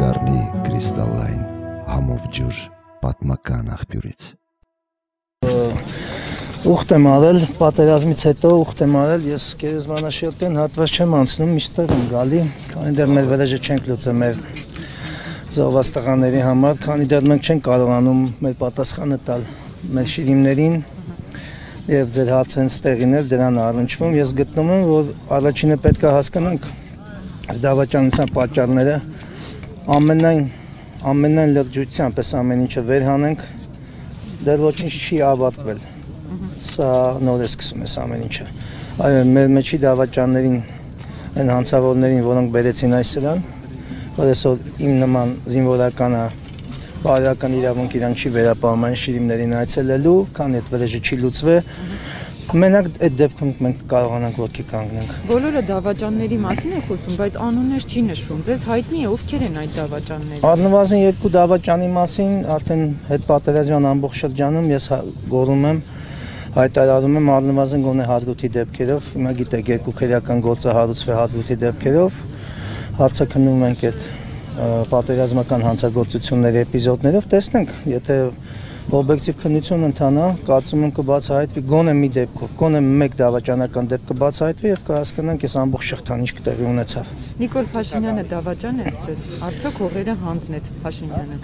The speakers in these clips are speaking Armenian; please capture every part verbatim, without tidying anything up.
կդառնի կրիստալային համով ջուր պատմական աղբյուրից։ Ուխտ եմ արել, պատերազմից հետո ուխտ եմ արել, ես գերեզմանաշերտեն հատված չեմ անցնում, միշտ եմ գալի, քանի դեռ մեր վրեժը չենք լուծել մեր զոհված տղաների համար, քանի դեռ մենք չենք կարողանում մեր պատասխանը տալ մեր շիրիմներին եւ ձեր հարցը հենց տեղին էր դրան առնչվում, ես գտնում եմ, որ առաջինը պետք է հասկանանք դավաճանության պատճառները, ամենայն ամենայն լրջությամբ այս ամեն ինչը վեր հանենք, դեռ ոչինչ չի ավարտվել։ Սա նոր է սկսում այս ամեն ինչը։ Այո, մեր մեջի դավաճաններին, այն հանցավորներին, որոնք բերեցին այս սրան, որ այսօր իմ նման զինվորականը բարոյական իրավունք իրան չի վերապահում այն շիրիմներին այցելելու, քանի այդ վրեժը չի լուծվել, մենակ այդ դեպքում մենք կարողանանք ոտքի կանգնենք։ Բոլորը դավաճանների մասին է խոսում, բայց անուններ չի նշվում։ Ձեզ հայտնի է ովքեր են այդ դավաճանները։ Առնվազն երկու դավաճանի մասին արդեն հետպատերազմյան ամբողջ շրջանում ես գոռում եմ, հայտարարում եմ առնվազն գոնե հադրութի դեպքերով, հիմա գիտեք երկու քրեական գործը հարուցվել հադրութի դեպքերով, հարցը քննում ենք այդ պատերազմական հանցագործությունների էպիզոդներով, տեսնենք, եթե օբյեկտիվ քննություն ընթանա, կարծում եմ կբացահայտվի գոնե մի դեպքով, գոնե մեկ դավաճանական դեպք կբացահայտվի եւ կհասկանանք այս ամբողջ շղթան ինչ տեղի ունեցավ։ Նիկոլ Փաշինյանը դավաճան է ձեզ, արդյոք հողերը հանձնեց Փաշինյանը։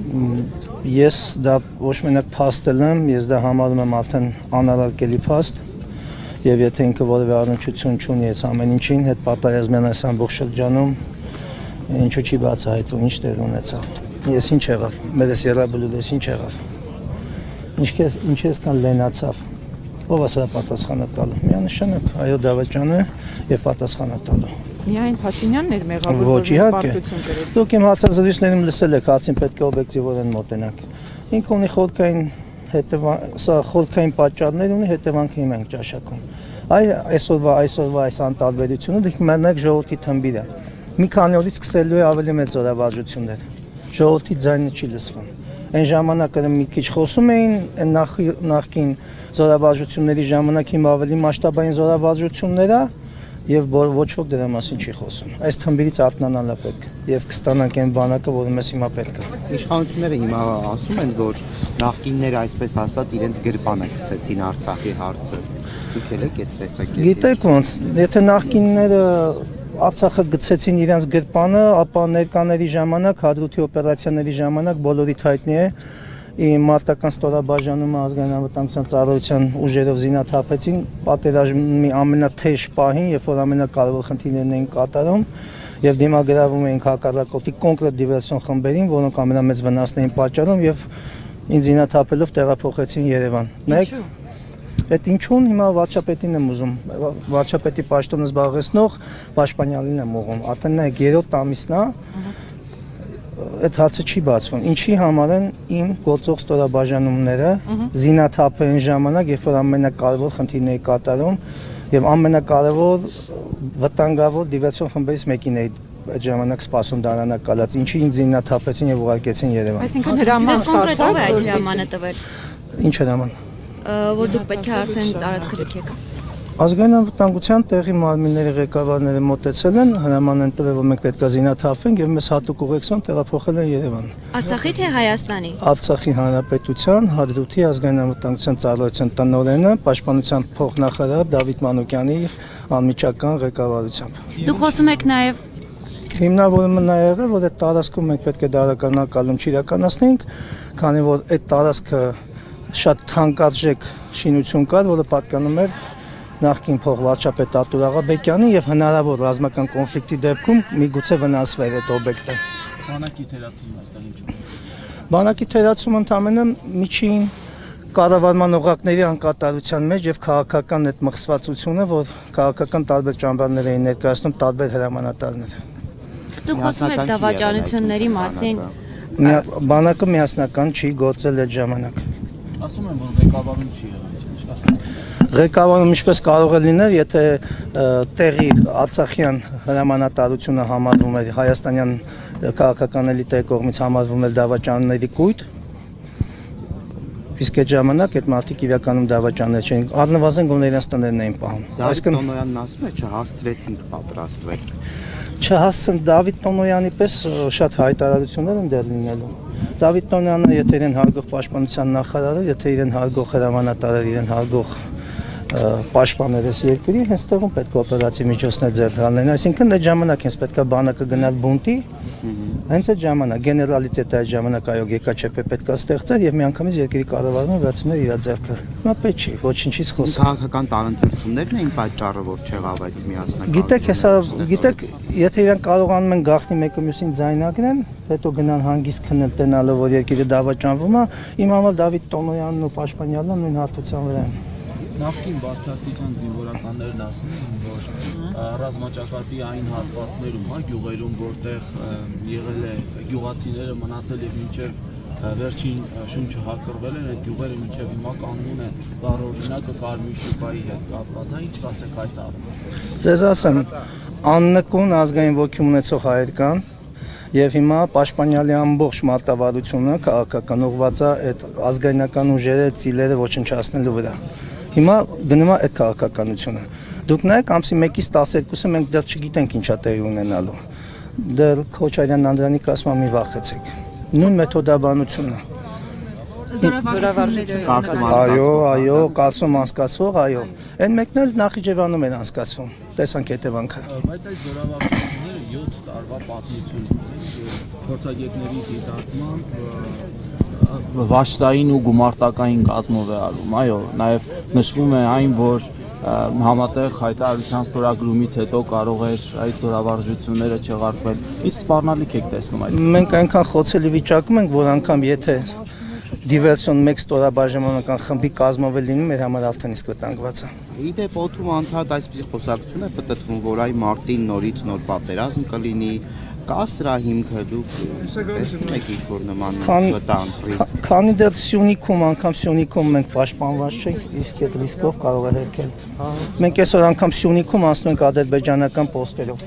Ես դա ոչ մենակ փաստել եմ, ես դա համարում եմ արդեն անարարկելի փաստ եւ եթե ինքը որևէ առնչություն չունի այս ամեն ինչին, հետ պատերազմյան այս ամբողջ շրջանում ինչու չի բացահայտվում, ինչ տեղ ունեցավ։ Ես ինչ եղավ, մեր ես երաբլուդես ինչ եղավ։ Ինչ ինչ ես կան լենացավ։ Ով է սա պատասխանը տալու։ Միանշանակ այո դավաճանը եւ պատասխանը տալու։ Միայն Փաշինյանն էր մեղավոր, որ պարտություն կրեց։ Դուք իմ հարցազրույցներում լսել եք, հացին պետք է օբյեկտիվորեն մոտենանք։ Ինքը ունի խորքային հետևան, սա խորքային պատճառներ ունի, հետևանքը մենք ճաշակում։ Այ այսօրվա այսօրվա այս անտարբերությունը դուք մենակ ժողովրդի թմբիր է։ Մի քանի օրից սկսելու է ավելի մեծ զորավարժություններ։ Ժողովրդի ձայնը չի լսվում։ Այն ժամանակ մի քիչ խոսում էին, այն նախկին զորավարժությունների ժամանակ հիմա ավելի մասշտաբային զորավարժություններ է եւ ոչ ոք դրա մասին չի խոսում։ Այս թմբիրից արթնանալը պետք է եւ կստանանք այն բանակը, որը մեզ հիմա պետք է։ Իշխանությունները հիմա ասում են, որ նախկինները այսպես ասած իրենց գրպանը գցեցին Արցախի հարցը։ Դուք եք այդ տեսակետը։ Գիտեք ոնց, եթե նախկինները Արցախը գցեցին իրենց գրպանը, ապա ներկաների ժամանակ, հադրութի օպերացիաների ժամանակ բոլորիդ հայտնի է իմ մարտական ստորաբաժանումը ազգային անվտանգության ծառայության ուժերով զինաթափեցին պատերազմի ամենաթեժ պահին, երբ որ ամենակարևոր խնդիրներն էին կատարում եւ դիմագրավում էին հակառակորդի կոնկրետ դիվերսիոն խմբերին, որոնք ամենամեծ վնասն էին պատճառում եւ ինձ զինաթափելով տեղափոխեցին Երևան։ Նայեք, այդ ինչուն հիմա վարչապետին եմ ուզում, վարչապետի պաշտոնը զբաղեցնող պաշտպանյալին եմ ուղղում, արդեն նայեք երրորդ ամիսն է, այդ հարցը չի բացվում, ինչի համար են իմ գործող ստորաբաժանումները զինաթափային ժամանակ, երբ որ ամենակարևոր խնդիրն էի կատարում եւ ամենակարևոր վտանգավոր դիվերսիոն խմբերից մեկին էի այդ ժամանակ սպասում դարանակալած, ինչի ինձ զինաթափեցին եւ ուղարկեցին Երևան։ Այսինքն հրաման կոնկրետով է այդ հրամանը տվել։ Ինչ հրաման։ Որ դուք պետք է արդեն տարածքը լքեք։ Ազգային անվտանգության տեղի մարմինների ղեկավարները մոտեցել են, հրաման են տվել, որ մենք պետք է զինաթափենք եւ մեզ հատուկ ուղեկցում տեղափոխել են Երևան։ Արցախի թե Հայաստանի։ Արցախի Հանրապետության հադրութի ազգային անվտանգության ծառայության տնօրենը, պաշտպանության փոխնախարար Դավիթ Մանուկյանի անմիջական ղեկավարությամբ։ Դուք խոսում եք նաեւ Հիմնավորումը նա եղել, որ այդ տարածքում մենք պետք է դարականակալում չիրականացնենք, քանի որ այդ տարածքը շատ թանկարժեք շինություն կար, որը պատկանում էր նախկին փոխվարչապետ Արտուր Աղաբեկյանին եւ հնարավոր ռազմական կոնֆլիկտի դեպքում միգուցե վնասվեր այդ օբյեկտը։ Բանակի թերացումն այստեղ ինչու՞։ Բանակի թերացումը ընդամենը միջին կառավարման օղակների անկատարության մեջ եւ քաղաքական այդ մխսվածությունը, որ քաղաքական տարբեր ճամբարներ էին ներկայացնում տարբեր հրամանատարներ։ Դուք խոսում եք դավաճանությունների մասին։ Բանակը միասնական չի գործել այդ ժամանակ։ Ասում են, որ ղեկավարում չի եղել։ Ղեկավարում ինչպես կարող է լինել, եթե տեղի Արցախյան հրամանատարությունը համարվում էր հայաստանյան քաղաքական էլիտայի կողմից համարվում էր դավաճանների կույտ, իսկ այդ ժամանակ այդ մարդիկ իրականում դավաճաններ չէին, առնվազն գոնե իրենց տներն էին պահում։ Այսինքն Տոնոյանն ասում է, չհասցրեցինք պատրաստվել։ Չհասցն Դավիթ Տոնոյանի պես շատ հայտարարություններ են դեռ լինելու։ Դավիթ Տոնոյանը եթե իրեն հարգող պաշտպանության նախարարը, եթե իրեն հարգող հրամանատարը, իրեն հարգող պաշտպաներ այս երկրի, հենց տեղում պետք է օպերատիվ միջոցներ ձեռք հանեն, այսինքն այդ ժամանակ հենց պետք է բանակը գնալ բունտի, հենց այդ ժամանակ գեներալիտետը այդ ժամանակ այո ԳԿՉՊ պետք է ստեղծել եւ միանգամից երկրի կառավարումը վերցնել իր ձեռքը։ Հիմա պետք չի, ոչինչից խոսք։ Քաղաքական տարընթերցումներն էին պատճառը, որ չեղավ այդ միասնական։ Գիտեք, հեսա, գիտեք, եթե իրենք կարողանում են գաղտնի մեկը մյուսին ձայնագրեն, հետո գնան հանգիստ քննել տենալով, որ երկիրը դավաճանվում է, իմ համար Դավիթ Տոնոյանն ու Պաշտպանյանն նույն հարթության վրա են։ Նախկին բարձրաստիճան զինվորականներն ասում են, որ ռազմաճակատի այն հատվածներում, հա, գյուղերում, որտեղ եղել է գյուղացիները մնացել եւ մինչեւ վերջին շունչը հակրվել են, այդ գյուղերը մինչեւ հիմա կանգուն են, տարօրինակը Կարմիր շուկայի հետ կապված է, ինչ կասեք այս առումով։ Ձեզ ասեմ, աննկուն ազգային ոգի ունեցող հայեր կան, եւ հիմա Պաշտպանյալի ամբողջ մարտավարությունը քաղաքական ուղղված է այդ ազգայնական ուժերը, ծիլերը ոչնչացնելու վրա։ Հիմա գնում է այդ քաղաքականությունը։ Դուք նայեք ամսի մեկից տասներկուսը մենք դեռ չգիտենք ինչա տեղի ունենալու։ Դեռ Քոչարյան Անդրանիկ ասում է մի վախեցեք։ Նույն մեթոդաբանությունը։ Այո, այո, կարծում անցկացվող, այո։ Այն մեկն էլ Նախիջևանում էր անցկացվում։ Տեսանք հետևանքը։ Բայց այդ զորավարժությունները յոթ տարվա պատմություն ունեն, փորձագետների դիտարկմամբ վաշտային ու գումարտակային կազմով է արվում, այո, նաև նշվում է այն, որ համատեղ հայտարարության ստորագրումից հետո կարող էր այդ զորավարժությունները չեղարկվել։ Ինչ սպառնալիք եք տեսնում այս։ Մենք այնքան խոցելի վիճակում ենք, որ անգամ եթե դիվերսիոն մեկ ստորաբաժանական խմբի կազմով է լինում, մեր համար արդեն իսկ վտանգված է։ Իդեպ օդում անդադ այսպիսի խոսակցություն է պտտվում, որ այ մարտին նորից նոր պատերազմ կլինի, կա սրա հիմքը, դուք տեսնում եք ինչ-որ նման վտանգ, ռիսկ։ Քանի դեռ Սյունիքում, անգամ Սյունիքում մենք պաշտպանված չենք, իսկ այդ ռիսկով կարող է հերքել։ Մենք այսօր անգամ Սյունիքում անցնում ենք ադրբեջանական պոստերով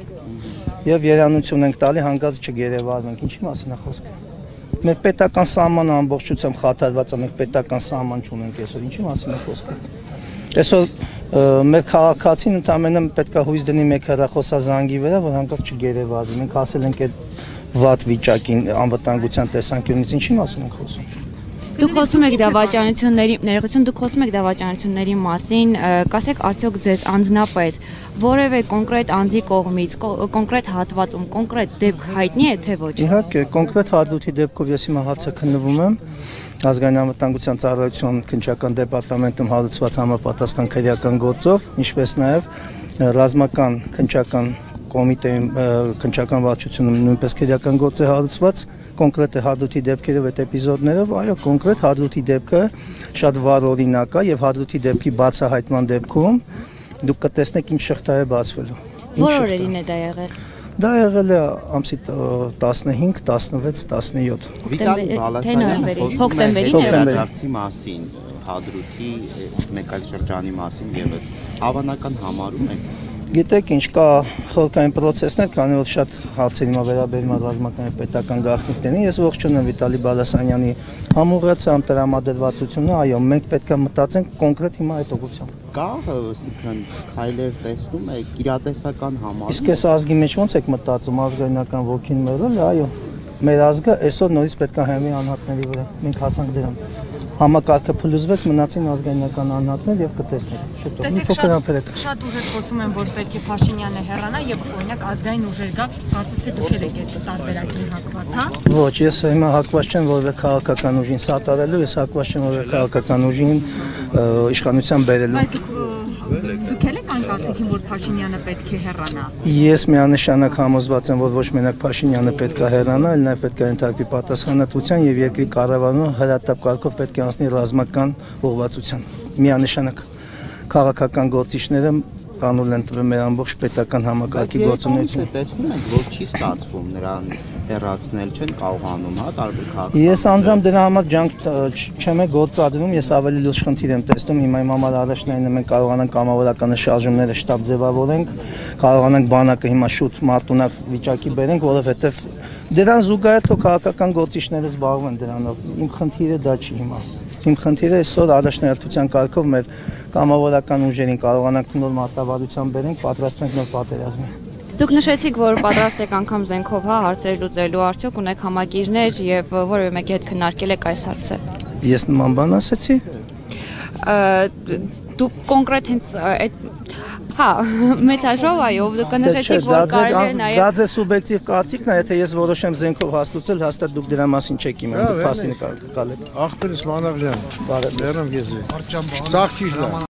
եւ երանություն ենք տալի հանգած չգերեվարվենք, ինչի մասին է խոսքը։ Մեր պետական սահմանը ամբողջությամբ խաթարված է, մենք պետական սահման չունենք այսօր, ինչի մասին է խոսքը։ Այսօր մեր քաղաքացին ընդամենը պետք է հույս դնի մեկ հեռախոսազանգի վրա, որ հանկարծ չգերեվարվի։ Մենք ասել ենք այդ վատ վիճակին անվտանգության տեսանկյունից ինչի մասին ենք խոսում։ Դուք խոսում եք դավաճանությունների, ներողություն, դուք խոսում եք դավաճանությունների մասին, կասեք արդյոք ձեզ անձնապես որևէ կոնկրետ անձի կողմից, կոնկրետ հատվածում, կոնկրետ դեպք հայտնի է թե ոչ։ Իհարկե, կոնկրետ հարդութի դեպքով ես հիմա հարցաքննվում եմ ազգային անվտանգության ծառայության քննչական դեպարտամենտում հարուցված համապատասխան քրեական գործով, ինչպես նաև ռազմական քննչական կոմիտեի քննչական վարչությունում նույնպես քրեական գործ է հարուցված կոնկրետ հարդութի դեպքերով այդ էպիզոդներով, այո, կոնկրետ հարդութի դեպքը շատ վառ օրինակ է եւ հարդութի դեպքի բացահայտման դեպքում դուք կտեսնեք ինչ շղթա է բացվելու։ Որ օրերին է դա եղել։ Դա եղել է ամսի տասնհինգ, տասնվեց, տասնյոթ։ Վիտալի Բալասանյանը հոկտեմբերի ներկայացրի մասին, հադրութի մեկ այլ շրջանի մասին եւս հավանական համարում եք։ Գիտեք ինչ կա խորհրդային process-ներ, քանի որ շատ հարցեր հիմա վերաբերում են ռազմական եւ պետական գաղտնիքներին։ Ես ողջունում եմ Վիտալի Բալասանյանի համուղացիամ տրամադրվածությունը, այո, մենք պետք է մտածենք կոնկրետ հիմա այդ ուղղությամբ։ Կա, այսինքն քայլեր տեսնում եք, իրատեսական համարում։ Իսկ այս ազգի մեջ ո՞նց եք մտածում, ազգայնական ոգին մերել, այո։ Մեր ազգը այսօր նորից պետք է հենվի անհատների վրա։ Մենք հասանք դրան։ Համակարգը փլուզվեց, մնացին ազգայնական անհատներ եւ կտեսնեք շուտով։ Մի փոքր ամփերեք։ Շատ ուժեր խոսում են, որ պետք է Փաշինյանը հեռանա եւ օրինակ ազգային ուժեր գա, կարծես թե դուք եք այդ տարբերակին հակված, հա։ Ոչ, ես հիմա հակված չեմ որևէ քաղաքական ուժին սատարելու, ես հակված չեմ որևէ քաղաքական ուժին իշխանության բերելու։ Դուք եք անկարծիքին, որ Փաշինյանը պետք է հեռանա։ Ես միանշանակ համոզված եմ, որ ոչ մենակ Փաշինյանը պետք է հեռանա, այլ նաև պետք է ընդհանրի պատասխանատվության եւ երկրի կառավարումը հրատապ կարգով պետք է անցնի ռազմական ուղղվածության։ Միանշանակ քաղաքական գործիչները տանուլ են տվել մեր ամբողջ պետական համակարգի գործունեությունը։ Տեսնում եք, որ չի ստացվում նրան հեռացնել, չեն կարողանում, հա, տարբեր քաղաքական։ Ես անձամբ դրա համար ջանք չեմ գործադրում, ես ավելի լուրջ խնդիր եմ տեսնում, հիմա իմ համար առաջնային մենք կարողանանք կամավորական շարժումները շտաբ ձևավորենք, կարողանանք բանակը հիմա շուտ մարտունակ վիճակի բերենք, որովհետև դրան զուգահեռ թող քաղաքական գործիչները զբաղվեն դրանով։ Իմ խնդիրը դա չի հիմա։ Իմ խնդիրը այսօր առաջնահերթության կարգով մեր կամավորական ուժերին կարողանանք նոր մարտավարության բերենք, պատրաստենք նոր պատերազմի։ Դուք նշեցիք, որ պատրաստ եք անգամ զենքով հա հարցեր լուծելու, արդյոք ունեք համագիրներ եւ որևէ մեկի հետ քննարկել եք այս հարցը։ Ես նման բան ասացի։ Դուք կոնկրետ հենց այդ հա մեծաժով այո, դուք նշեցիք, որ կարելի է նաեւ դա ձեր սուբյեկտիվ կարծիքն է, եթե ես որոշեմ զենքով հաստատել, հաստատ դուք դրա մասին չեք իմանում, դուք փաստին կալեք։ Ախպերս Մանավլյան, բարև, լերում ես։ Սաղ ճիշտ է։